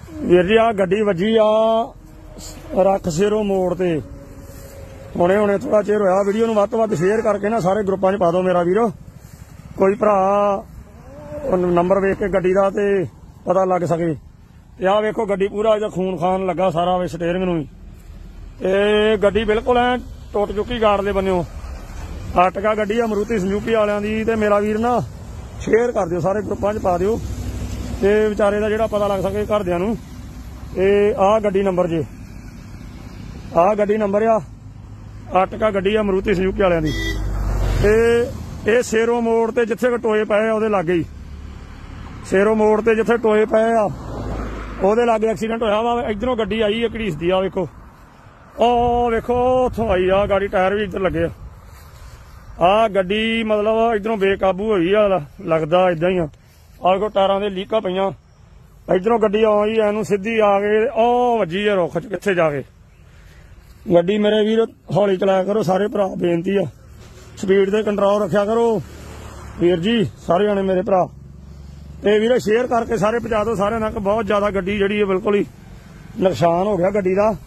ਵੀਰ ਜੀ ਆ ਗੱਡੀ ਵੱਜੀ ਆ ਰੱਖ ਸਿਰੋਂ ਮੋੜ ਤੇ। ਹੁਣੇ ਥੋੜਾ ਚਿਰ ਹੋਇਆ। ਵੀਡੀਓ ਨੂੰ ਵੱਧ ਤੋਂ ਵੱਧ ਸ਼ੇਅਰ ਕਰਕੇ ਨਾ ਸਾਰੇ ਗਰੁੱਪਾਂ 'ਚ ਪਾ ਦਿਓ ਮੇਰਾ ਵੀਰੋ। ਕੋਈ ਭਰਾ ਨੰਬਰ ਵੇਖ ਕੇ ਗੱਡੀ ਦਾ ਤੇ ਪਤਾ ਲੱਗ ਸਕੇ। ਤੇ ਆਹ ਵੇਖੋ ਗੱਡੀ ਪੂਰਾ ਇਹਦਾ ਖੂਨ ਖਾਨ ਲੱਗਾ ਸਾਰਾ ਵੇ ਸਟੇਅਰਿੰਗ ਨੂੰ ਹੀ। ਇਹ ਗੱਡੀ ਬਿਲਕੁਲ ਐ ਟੁੱਟ ਚੁੱਕੀ ਗਾਰਡ ਦੇ ਬੰਨਿਓ। ਆਟਕਾ ਗੱਡੀ ਆ ਮਰੂਤੀ ਸੁਜ਼ੂਕੀ ਵਾਲਿਆਂ ਦੀ। ਤੇ ਮੇਰਾ ਵੀਰ ਨਾ ਸ਼ੇਅਰ ਕਰ ਦਿਓ ਸਾਰੇ ਗਰੁੱਪਾਂ 'ਚ ਪਾ ਦਿਓ ਤੇ ਵਿਚਾਰੇ ਦਾ ਜਿਹੜਾ ਪਤਾ ਲੱਗ ਸਕੇ ਘਰਦਿਆਂ ਨੂੰ। ਤੇ ਆਹ ਗੱਡੀ ਨੰਬਰ ਜੇ, ਆਹ ਗੱਡੀ ਨੰਬਰ ਆ ਆਟਕਾ ਗੱਡੀ ਆ ਮਰੂਤੀ ਸੁਜ਼ੂਕੀ ਵਾਲਿਆਂ ਦੀ। ਤੇ ਇਹ ਸੇਰੋ ਮੋੜ ਤੇ ਜਿੱਥੇ ਟੋਏ ਪਏ ਆ ਉਹਦੇ ਲਾਗੇ ਹੀ, ਸੇਰੋ ਮੋੜ ਤੇ ਜਿੱਥੇ ਟੋਏ ਪਏ ਆ ਉਹਦੇ ਲਾਗੇ ਐਕਸੀਡੈਂਟ ਹੋਇਆ ਵਾ। ਇਧਰੋਂ ਗੱਡੀ ਆਈ ਹੈ ਘੜੀਸਦੀ ਆ ਵੇਖੋ। ਉਹ ਵੇਖੋ ਉੱਥੋਂ ਆਈ ਆ ਗਾੜੀ, ਟਾਇਰ ਵੀ ਇੱਧਰ ਲੱਗੇ ਆ। ਆਹ ਗੱਡੀ ਮਤਲਬ ਇਧਰੋਂ ਬੇਕਾਬੂ ਹੋਈ ਆ ਲੱਗਦਾ ਏਦਾਂ ਹੀ ਆ। ਆਹ ਵੇਖੋ ਟਾਇਰਾਂ ਦੇ ਲੀਕਾਂ ਪਈਆਂ। ਇਧਰੋਂ ਗੱਡੀ ਆਈ ਇਹਨੂੰ ਸਿੱਧੀ ਆ ਕੇ ਉਹ ਵੱਜੀ ਆ ਰੁੱਖ 'ਚ ਕਿੱਥੇ ਜਾ ਕੇ। ਗੱਡੀ ਮੇਰੇ ਵੀਰ ਹੌਲੀ ਚਲਾਇਆ ਕਰੋ ਸਾਰੇ ਭਰਾ, ਬੇਨਤੀ ਆ। ਸਪੀਡ ਤੇ ਕੰਟਰੋਲ ਰੱਖਿਆ ਕਰੋ ਵੀਰ ਜੀ ਸਾਰੇ ਜਾਣੇ ਮੇਰੇ ਭਰਾ। ਤੇ ਵੀਰੇ ਸ਼ੇਅਰ ਕਰਕੇ ਸਾਰੇ ਪਹੁੰਚਾ ਦਿਓ ਸਾਰਿਆਂ ਤੱਕ। ਬਹੁਤ ਜ਼ਿਆਦਾ ਗੱਡੀ ਜਿਹੜੀ ਹੈ ਬਿਲਕੁਲ ਹੀ ਨੁਕਸਾਨ ਹੋ ਗਿਆ ਗੱਡੀ ਦਾ।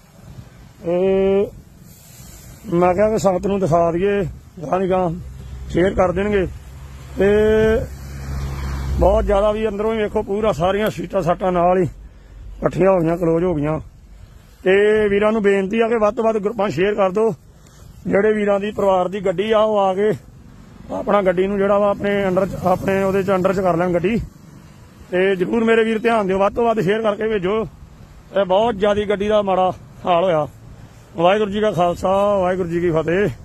ਮੈਂ ਕਿਹਾ ਕਿ ਸੰਗਤ ਨੂੰ ਦਿਖਾ ਦਈਏ, ਗਾਂ ਸ਼ੇਅਰ ਕਰ ਦੇਣਗੇ। ਤੇ ਬਹੁਤ ਜ਼ਿਆਦਾ ਵੀ ਅੰਦਰੋਂ ਹੀ ਵੇਖੋ ਪੂਰਾ ਸਾਰੀਆਂ ਸੀਟਾਂ ਸਾਟਾਂ ਨਾਲ ਹੀ ਇਕੱਠੀਆਂ ਹੋ ਗਈਆਂ, ਕਲੋਜ਼ ਹੋ ਗਈਆਂ। ਤੇ ਵੀਰਾਂ ਨੂੰ ਬੇਨਤੀ ਆ ਕਿ ਵੱਧ ਤੋਂ ਵੱਧ ਗਰੁੱਪਾਂ ਸ਼ੇਅਰ ਕਰ ਦਿਓ। ਜਿਹੜੇ ਵੀਰਾਂ ਦੀ ਪਰਿਵਾਰ ਦੀ ਗੱਡੀ ਆ ਉਹ ਆ ਕੇ ਆਪਣਾ ਗੱਡੀ ਨੂੰ ਜਿਹੜਾ ਵਾ ਆਪਣੇ ਅੰਡਰ ਆਪਣੇ ਉਹਦੇ 'ਚ ਅੰਡਰ 'ਚ ਕਰ ਲੈਣ ਗੱਡੀ। ਤੇ ਜ਼ਰੂਰ ਮੇਰੇ ਵੀਰ ਧਿਆਨ ਦਿਓ, ਵੱਧ ਤੋਂ ਵੱਧ ਸ਼ੇਅਰ ਕਰਕੇ ਭੇਜੋ। ਇਹ ਬਹੁਤ ਜ਼ਿਆਦਾ ਗੱਡੀ ਦਾ ਮਾੜਾ ਹਾਲ ਹੋਇਆ। ਵਾਹਿਗੁਰੂ ਜੀ ਕਾ ਖਾਲਸਾ, ਵਾਹਿਗੁਰੂ ਜੀ ਕੀ ਫਤਿਹ।